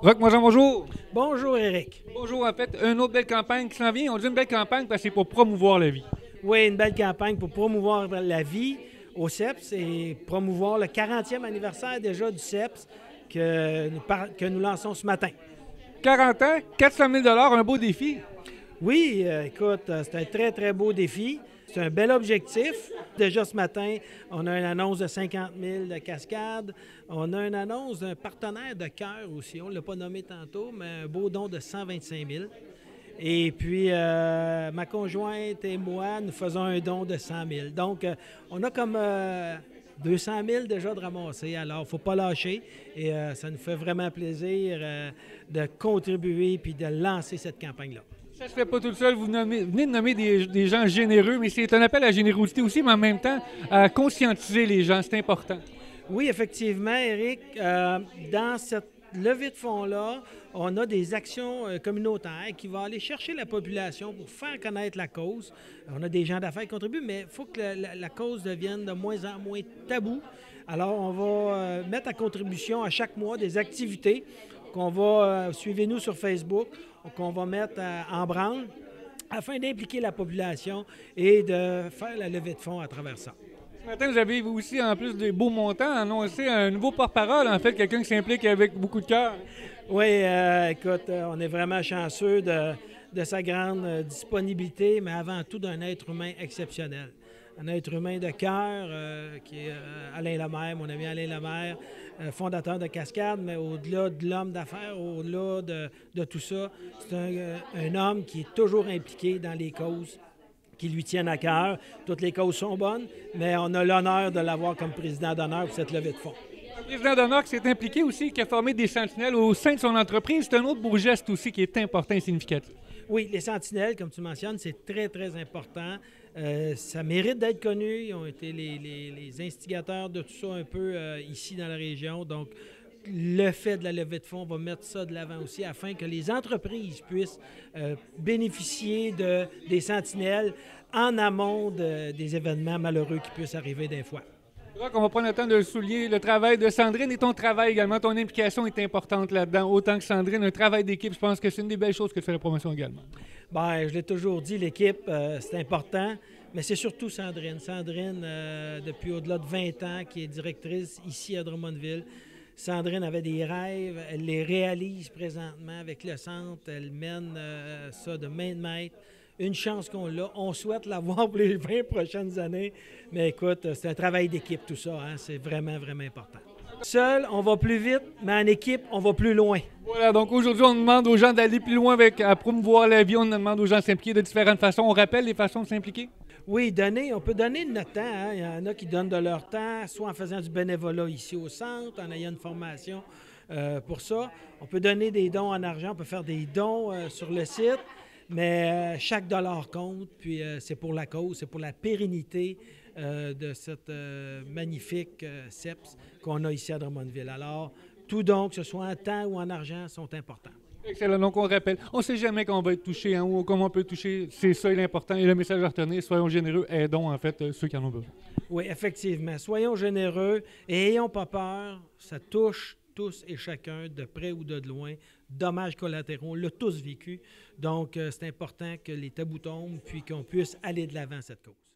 Roch, bonjour. Bonjour, Éric. Bonjour, en fait, une autre belle campagne qui s'en vient. On dit une belle campagne parce que c'est pour promouvoir la vie. Oui, une belle campagne pour promouvoir la vie au CEPS et promouvoir le 40e anniversaire déjà du CEPS que nous lançons ce matin. 40 ans, 400 000 un beau défi. Oui, écoute, c'est un très, très beau défi. C'est un bel objectif. Déjà ce matin, on a une annonce de 50 000 de cascade. On a une annonce d'un partenaire de cœur aussi. On ne l'a pas nommé tantôt, mais un beau don de 125 000. Et puis, ma conjointe et moi, nous faisons un don de 100 000. Donc, on a comme 200 000 déjà de ramasser. Alors, il ne faut pas lâcher. Et ça nous fait vraiment plaisir de contribuer puis de lancer cette campagne-là. Ça ne se fait pas tout seul. Vous venez de nommer des gens généreux, mais c'est un appel à la générosité aussi, mais en même temps, à conscientiser les gens. C'est important. Oui, effectivement, Éric. Dans cette levée de fonds-là, on a des actions communautaires qui vont aller chercher la population pour faire connaître la cause. On a des gens d'affaires qui contribuent, mais il faut que la cause devienne de moins en moins tabou. Alors, on va mettre à contribution à chaque mois des activités qu'on va, suivez-nous sur Facebook, qu'on va mettre en branle afin d'impliquer la population et de faire la levée de fonds à travers ça. Ce matin, vous avez aussi, en plus des beaux montants, annoncé un nouveau porte-parole, en fait, quelqu'un qui s'implique avec beaucoup de cœur. Oui, écoute, on est vraiment chanceux de sa grande disponibilité, mais avant tout d'un être humain exceptionnel. Un être humain de cœur qui est Alain Lemaire, mon ami Alain Lemaire, fondateur de Cascade, mais au-delà de l'homme d'affaires, au-delà de tout ça, c'est un homme qui est toujours impliqué dans les causes qui lui tiennent à cœur. Toutes les causes sont bonnes, mais on a l'honneur de l'avoir comme président d'honneur pour cette levée de fonds. Un président d'honneur qui s'est impliqué aussi, qui a formé des sentinelles au sein de son entreprise. C'est un autre beau geste aussi qui est important et significatif. Oui, les sentinelles, comme tu mentionnes, c'est très, très important. Ça mérite d'être connu. Ils ont été les instigateurs de tout ça un peu ici dans la région. Donc, le fait de la levée de fonds va mettre ça de l'avant aussi afin que les entreprises puissent bénéficier des sentinelles en amont des événements malheureux qui puissent arriver des fois. Roch, on va prendre le temps de souligner le travail de Sandrine et ton travail également. Ton implication est importante là-dedans, autant que Sandrine. Un travail d'équipe, je pense que c'est une des belles choses que fait la promotion également. Bien, je l'ai toujours dit, l'équipe, c'est important, mais c'est surtout Sandrine. Sandrine, depuis au-delà de 20 ans, qui est directrice ici à Drummondville. Sandrine avait des rêves, elle les réalise présentement avec le centre, elle mène ça de main de maître. Une chance qu'on l'a. On souhaite l'avoir pour les 20 prochaines années. Mais écoute, c'est un travail d'équipe tout ça. Hein? C'est vraiment, vraiment important. Seul, on va plus vite, mais en équipe, on va plus loin. Voilà, donc aujourd'hui, on demande aux gens d'aller plus loin à promouvoir la vie. On demande aux gens de s'impliquer de différentes façons. On rappelle les façons de s'impliquer? Oui, on peut donner de notre temps. Hein? Il y en a qui donnent de leur temps, soit en faisant du bénévolat ici au centre, en ayant une formation pour ça. On peut donner des dons en argent, on peut faire des dons sur le site. Mais chaque dollar compte, puis c'est pour la cause, c'est pour la pérennité de cette magnifique CEPS qu'on a ici à Drummondville. Alors, tout don, que ce soit en temps ou en argent, sont importants. Excellent. Donc, on rappelle, on ne sait jamais quand on va être touché hein, ou comment on peut être touché. C'est ça l'important. Et le message à retenir, soyons généreux, aidons en fait ceux qui en ont besoin. Oui, effectivement. Soyons généreux et ayons pas peur. Ça touche tous et chacun, de près ou de loin. Dommages collatéraux, on l'a tous vécu. Donc, c'est important que les tabous tombent puis qu'on puisse aller de l'avant cette cause.